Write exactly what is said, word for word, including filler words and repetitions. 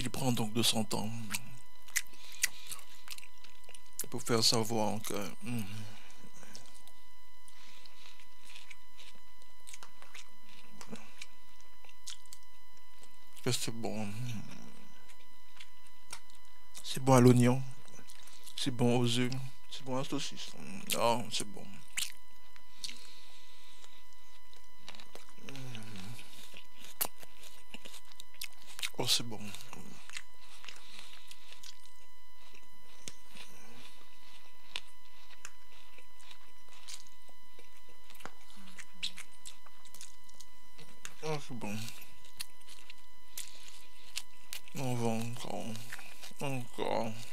Il prend donc deux cents ans pour faire savoir que mm, que c'est bon. C'est bon à l'oignon, c'est bon aux œufs, c'est bon à la saucisse. Non, c'est bon. Oh, c'est bon. Oh, c'est bon. On va encore. Encore.